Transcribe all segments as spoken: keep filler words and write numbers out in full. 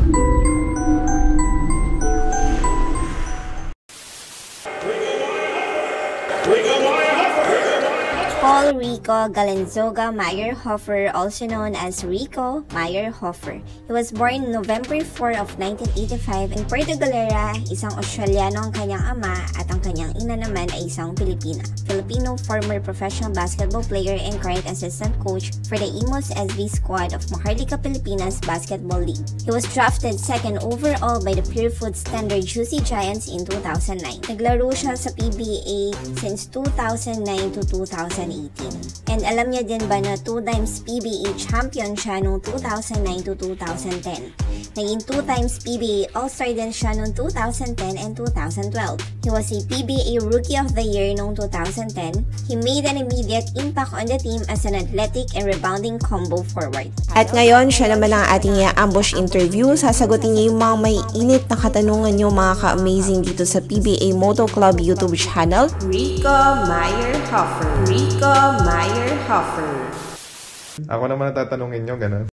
Paul Rico Galanzoga Meyerhofer, also known as Rico Meyerhofer. He was born November fourth of nineteen eighty-five in Puerto Galera. Isang Australiano ang kanyang ama at ang kanyang ina naman ay isang Pilipina. Filipino former professional basketball player and current assistant coach for the Imos S V squad of Maharlika Pilipinas Basketball League. He was drafted second overall by the Pure Food Standard Juicy Giants in two thousand nine. Naglaro siya sa P B A since two thousand nine to two thousand eighteen. And alam niya din ba na two times P B A champion siya noong two thousand nine to two thousand ten. Naging two times P B A All-Star din siya noong two thousand ten and two thousand twelve. He was a P B A Rookie of the Year noong two thousand ten. He made an immediate impact on the team as an athletic and rebounding combo forward. At ngayon, siya naman ang ating ambush interview. Sasagutin niya yung mga may init na katanungan niyo, mga ka-amazing dito sa P B A Moto Club YouTube channel. Rico Meyerhofer. Rico Meyerhofer. Ako naman natatanungin nyo, ganun.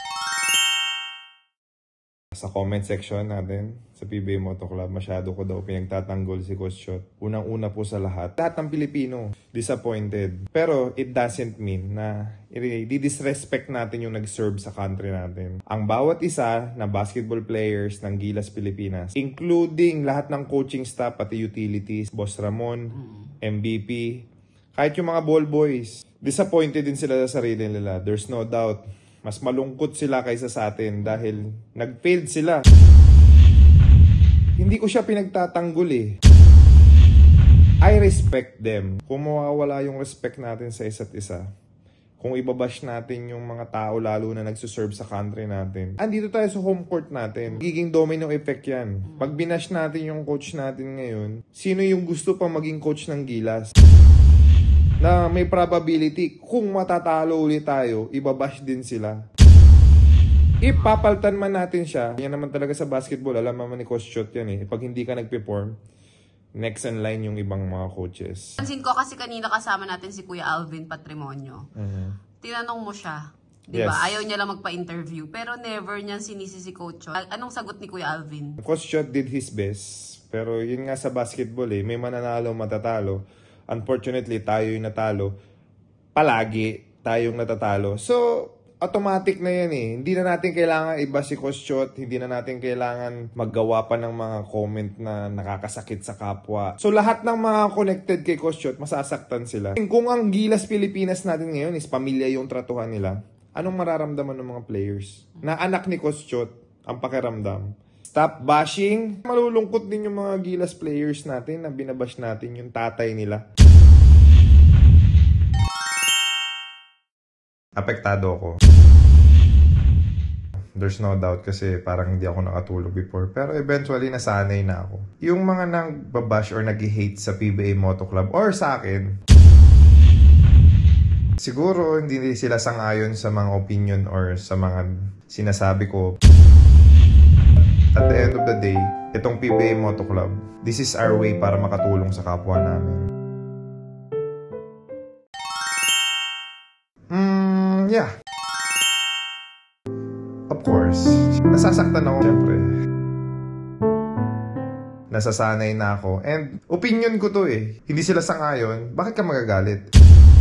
Sa comment section natin sa P B A Moto Club, masyado ko daw pinagtatanggol si Coach Chot. Unang-una po sa lahat, lahat ng Pilipino disappointed. Pero it doesn't mean na i-disrespect natin yung nag-serve sa country natin. Ang bawat isa na basketball players ng Gilas Pilipinas, including lahat ng coaching staff pati utilities, Boss Ramon, M V P, kahit yung mga ball boys, disappointed din sila sa sarili nila. There's no doubt. Mas malungkot sila kaysa sa atin dahil nag-failed sila. Hindi ko siya pinagtatanggol eh. I respect them. Kung mawawala yung respect natin sa isa't isa, kung ibabash natin yung mga tao lalo na nagsuserve sa country natin, andito tayo sa home court natin. Giging domino effect yan. Pag binash natin yung coach natin ngayon, sino yung gusto pang maging coach ng Gilas? Na may probability kung matatalo ulit tayo, ibabash din sila. Ipapaltan man natin siya. Yan naman talaga sa basketball, alam naman ni Coach Chot yan eh. Pag hindi ka nag-perform, next in line yung ibang mga coaches. Pansin ko kasi kanina kasama natin si Kuya Alvin Patrimonio. Uh-huh. Tinanong mo siya, di ba? Yes. Ayaw niya lang magpa-interview, pero never niyan sinisi si Coach Chot. Anong sagot ni Kuya Alvin? Coach Chot did his best. Pero yun nga sa basketball eh, may mananalo, matatalo. Unfortunately, tayo yung natalo. Palagi tayong natatalo. So, automatic na yan eh. Hindi na natin kailangan iba si Coach Chot. Hindi na natin kailangan maggawa pa ng mga comment na nakakasakit sa kapwa. So, lahat ng mga connected kay Coach Chot, masasaktan sila. Kung ang Gilas Pilipinas natin ngayon is pamilya yung tratuhan nila, anong mararamdaman ng mga players? Na anak ni Coach Chot ang pakiramdam. Stop bashing. Malulungkot din yung mga Gilas players natin na binabash natin yung tatay nila. Apektado ako. There's no doubt kasi parang hindi ako nakatulog before. Pero eventually nasanay na ako. Yung mga nang-babash or nag-hate sa P B A Moto Club or sa akin, siguro hindi sila sang-ayon sa mga opinion or sa mga sinasabi ko. At the end of the day, itong P B A Moto Club, this is our way para makatulong sa kapwa namin. Hmm, yeah. Of course, nasasaktan ako syempre. Nasasanay na ako. And opinion ko to eh. Hindi sila sang-ayon, bakit ka magagalit?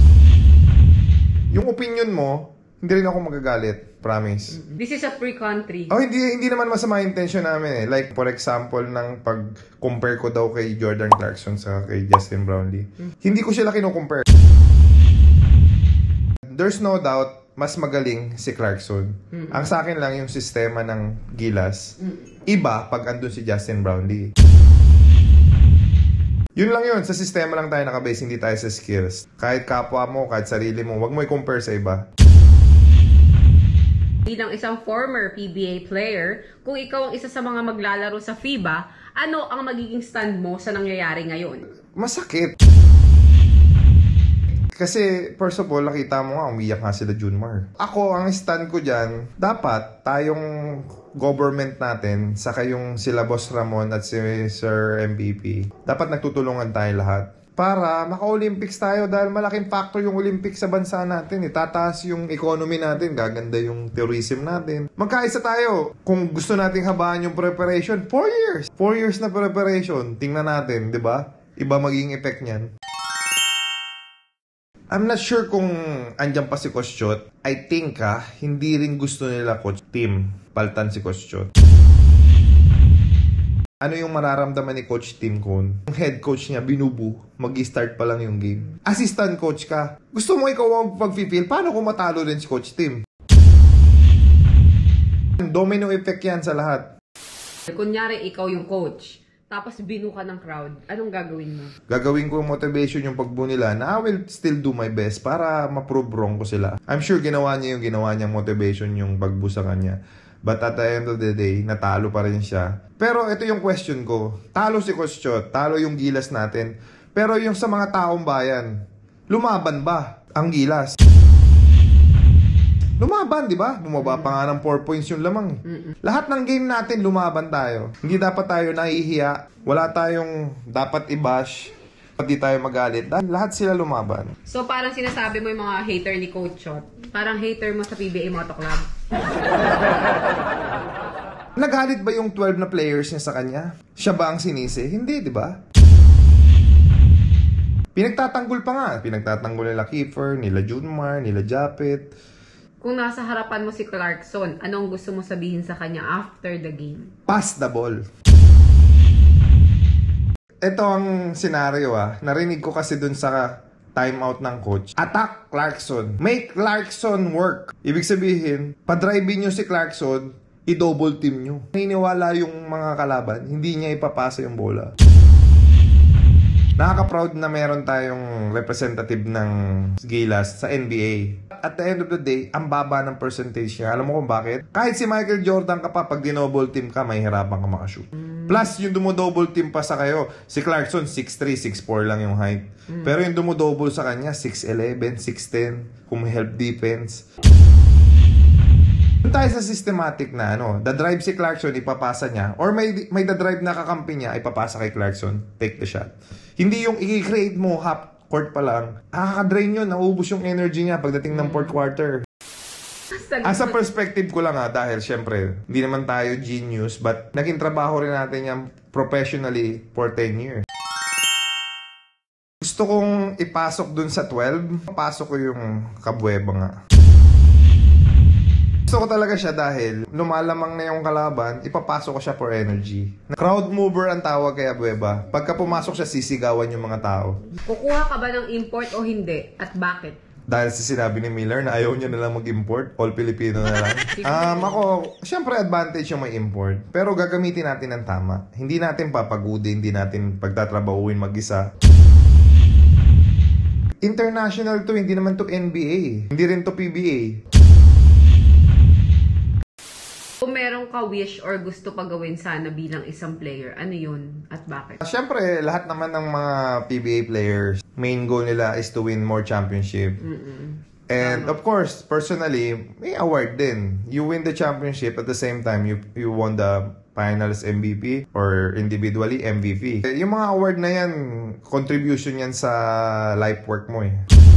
Yung opinion mo, hindi rin ako magagalit. Promise. This is a free country. Oh, hindi hindi naman masama yung intention namin eh. Like, for example, ng pag-compare ko daw kay Jordan Clarkson sa kay Justin Brownlee. Mm. Hindi ko sila kino-compare. There's no doubt, mas magaling si Clarkson. Mm-hmm. Ang sa akin lang yung sistema ng Gilas. Mm-hmm. Iba pag andun si Justin Brownlee. Yun lang yun. Sa sistema lang tayo nakabase, hindi tayo sa skills. Kahit kapwa mo, kahit sarili mo, wag mo i-compare sa iba. Bilang isang former P B A player, kung ikaw ang isa sa mga maglalaro sa FIBA, ano ang magiging stand mo sa nangyayari ngayon? Masakit. Kasi, first of all, nakita mo nga, umiyak nga sila Junmar. Ako, ang stand ko dyan, dapat tayong government natin, saka yung sila Boss Ramon at si Sir M V P, dapat nagtutulungan tayo lahat. para maka-Olympics tayo dahil malaking factor yung Olympics sa bansa natin. Itataas yung economy natin, gaganda yung tourism natin. Magkaisa tayo. Kung gusto nating habaan yung preparation, four years. four years na preparation. Tingnan natin, di ba? Iba magiging effect niyan. I'm not sure kung andyan pa si Coach Chot. I think ha, hindi rin gusto nila Coach Tim paltan si Coach Chot. Ano yung mararamdaman ni Coach Tim Cone? Yung head coach niya, binubu, mag-start pa lang yung game. Assistant coach ka. Gusto mo ikaw ang pag-feel, paano kung matalo rin si Coach Tim? Domino effect yan sa lahat. Kunyari, ikaw yung coach, tapos binu ka ng crowd, anong gagawin mo? Gagawin ko motivation yung pagbu nila na I will still do my best para ma-prove wrong ko sila. I'm sure ginawa niya yung ginawa niyang motivation yung pagbu sa kanya. But at the end of the day, natalo pa rin siya. Pero ito yung question ko. Talo si Coach Chot, talo yung Gilas natin. Pero yung sa mga taong bayan, lumaban ba ang Gilas? Lumaban, di ba? Bumaba pa nga ng four points yung lamang. Lahat ng game natin, lumaban tayo. Hindi dapat tayo nahihiya. Wala tayong dapat i-bash. Hindi tayo magalit. Dahil lahat sila lumaban. So parang sinasabi mo yung mga hater ni Coach Chot. Parang hater mo sa P B A Moto Club. Nagalit ba yung twelve na players niya sa kanya? Siya ba ang sinisi? Hindi, di ba? Pinagtatanggol pa nga. Pinagtatanggol nila Kiefer, nila Junmar, nila Japet. Kung nasa harapan mo si Clarkson, anong gusto mo sabihin sa kanya after the game? Pass the ball. Ito ang senaryo ah. Narinig ko kasi dun sa timeout ng coach. Attack Clarkson. Make Clarkson work. Ibig sabihin, pa-drive nyo si Clarkson, i-double team nyo. Naniniwala yung mga kalaban, hindi niya ipapasa yung bola. Nakaka-proud na meron tayong representative ng Gilas sa N B A. At the end of the day, ang baba ng percentage niya. Alam mo kung bakit? Kahit si Michael Jordan ka pa, pag dinoble team ka, may hirapan ka makashoot. Plus, yung dumo-double team pa sa kayo, si Clarkson, six three, six four lang yung height. Pero yung dumo-double sa kanya, six eleven, six ten, kung may help defense. Doon tayo sa systematic na, ano, the-drive si Clarkson, ipapasa niya. Or may, may the-drive na kakampi niya, ipapasa kay Clarkson, take the shot. Hindi yung i-create mo half court pa lang. Nakaka-drain yun, nauubos yung energy niya pagdating ng fourth quarter. As a perspective ko lang ha, dahil syempre, hindi naman tayo genius, but naging trabaho rin natin yan professionally for ten years. Gusto kong ipasok dun sa twelve, pasok ko yung Kabueva nga. Gusto ko talaga siya dahil lumalamang na yung kalaban, ipapasok ko siya for energy. Crowd mover ang tawag kay Abueva. Pagka pumasok siya, sisigawan yung mga tao. Kukuha ka ba ng import o hindi? At bakit? Dahil sa sinabi ni Miller na ayaw niya na lang mag-import, all Filipino na lang. um, ako, syempre advantage yung may import. Pero gagamitin natin ng tama. Hindi natin papagudi, hindi natin pagtatrabahuin mag-isa. International to, hindi naman to N B A. Hindi rin to P B A. Kung meron ka wish or gusto pa gawin sana bilang isang player, ano yun at bakit? Siyempre, lahat naman ng mga P B A players, main goal nila is to win more championship. Mm-mm. And of course, personally, may award din. You win the championship at the same time, you you won the finals M V P or individually M V P. Yung mga award na yan, contribution yan sa life work mo eh.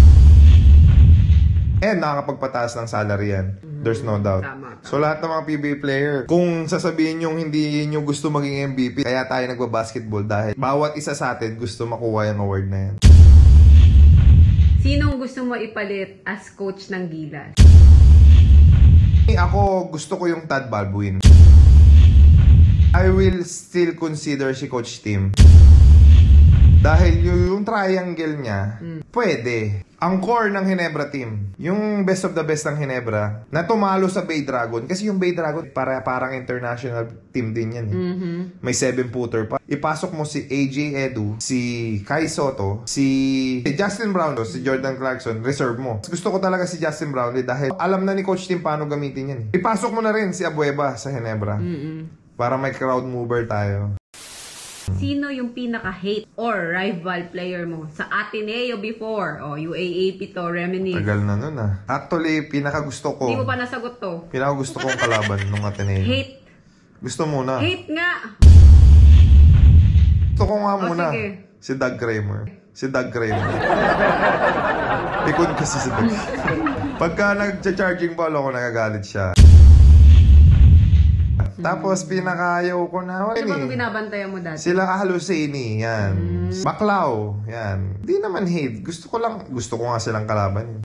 And nakakapagpataas ng salary yan. There's no doubt. Tama, tama. So lahat ng mga P B A player, kung sasabihin yung hindi nyo gusto maging M V P, kaya tayo nagbabasketball dahil bawat isa sa atin gusto makuha yung award na yan. Sinong gusto mo ipalit as coach ng Gilas? Ako, gusto ko yung Tad Balbuin. I will still consider si Coach Tim. Dahil yung, yung triangle niya, mm. pwede. Ang core ng Ginebra team, yung best of the best ng Ginebra, na tumalo sa Bay Dragon. Kasi yung Bay Dragon, para, parang international team din yan. Eh. Mm-hmm. May seven-footer pa. Ipasok mo si A J Edu, si Kai Soto, si Justin Brownlee, si Jordan Clarkson, reserve mo. Gusto ko talaga si Justin Brownlee dahil alam na ni Coach Tim paano gamitin yan. Eh. Ipasok mo na rin si Abueva sa Ginebra. Mm-hmm. Para may crowd mover tayo. Sino yung pinaka-hate or rival player mo sa Ateneo before? O, U A A P to, reminisce. Tagal na nun ah. Actually, pinaka-gusto ko. Hindi mo pa nasagot to. Pinaka-gusto kong kalaban nung Ateneo. Hate. Gusto muna. Hate nga. Gusto ko nga O, muna. sige. Si Doug Kramer. Si Doug Raymond. Pikon kasi si Doug. Pagka nag-charging ball ako, nagagalit siya. Tapos, pinakayaw ko na. Ano bang binabantayan mo dati? Sila Halusini, yan. Mm. Baklaw, yan. Di naman hate. Gusto ko lang, gusto ko nga silang kalaban.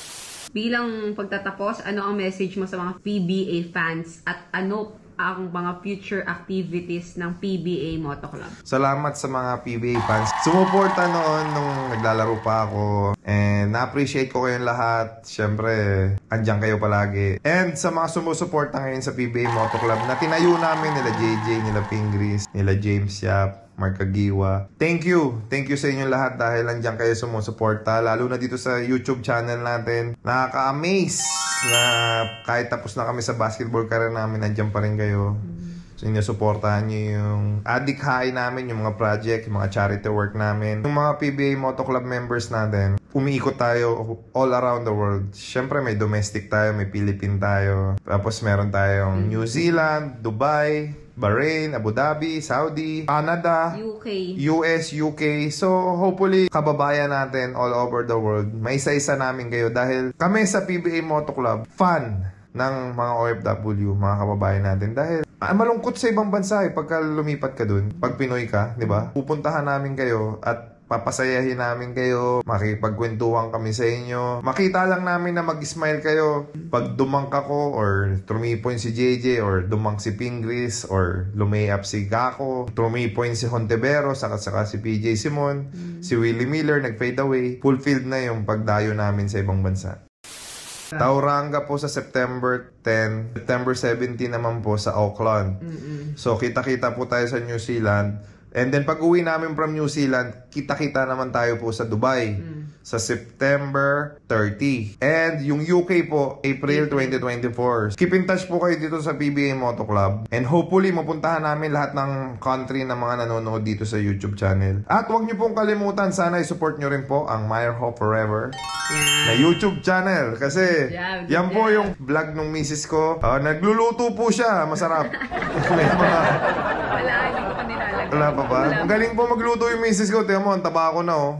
Bilang pagtatapos, ano ang message mo sa mga P B A fans at ano ang mga future activities ng P B A Moto Club? Salamat sa mga P B A fans. Sumuporta noon nung naglalaro pa ako. And na-appreciate ko kayong lahat. Siyempre, andyan kayo palagi. And sa mga sumusuporta ngayon sa P B A Moto Club na tinayo namin nila J J, nila Pingris, nila James Yap, Mark Agiwa. Thank you. Thank you sa inyong lahat dahil andyan kayo sumusuporta. Lalo na dito sa YouTube channel natin. Nakaka-amaze na kahit tapos na kami sa basketball career namin, andyan pa rin kayo. So, inyo supportahan nyo yung Addict High namin, yung mga project, yung mga charity work namin. Yung mga P B A Moto Club members natin, umiikot tayo all around the world. Siyempre, may domestic tayo, may Philippine tayo. Tapos, meron tayong New Zealand, Dubai, Bahrain, Abu Dhabi, Saudi, Canada, U K, U S, U K. So, hopefully, kababayan natin all over the world, may isa-isa namin kayo dahil kami sa P B A Moto Club, fan ng mga O F W, mga kababayan natin. Dahil ah, malungkot sa ibang bansa eh, pagka lumipat ka dun, pag Pinoy ka, di ba? Pupuntahan namin kayo at papasayahin namin kayo, makipagkwentuhan kami sa inyo. Makita lang namin na mag-smile kayo. Pag dumangka ko, or trumipoint si J J, or dumang si Pingris, or lumayap si Gako, trumipoint si Hontevero, saka saka si P J Simon, mm. si Willie Miller, nag-fade away. Fulfilled na yung pagdayo namin sa ibang bansa. Tauranga po sa September ten, September seventeen naman po sa Auckland. Mm-mm. So kita-kita po tayo sa New Zealand. And then pag uwi namin from New Zealand, kita-kita naman tayo po sa Dubai mm. sa September thirty. And yung U K po, April twenty twenty-four. Keep in touch po kayo dito sa P B A Moto Club. And hopefully, mapuntahan namin lahat ng country na mga nanonood dito sa YouTube channel. At huwag niyo pong kalimutan, sana i-support niyo rin po ang Meyer Hope Forever yeah. na YouTube channel. Kasi yeah, yan po yeah. yung vlog ng misis ko. Uh, nagluluto po siya. Masarap. May mga... Wala, hindi ko pa nilalagay. Wala pa ba? Ang galing po magluto yung misis ko. Tiyan mo, ang taba ko na oh.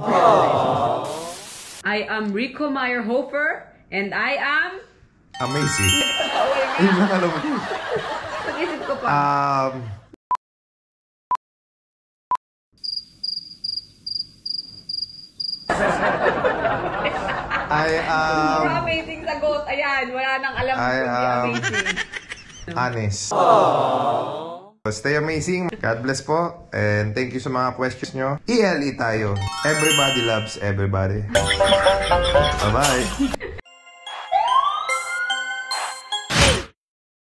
I am Rico Meyer Hofer and I am... Amazing. Ayun lang alam mo. Pag-isip ko pa. Um... I am... Um, amazing sagot. Ayan, wala nang alam I am... amazing. Honest. Stay amazing. God bless po. And thank you sa mga questions nyo. E L E tayo. Everybody loves everybody. Bye-bye.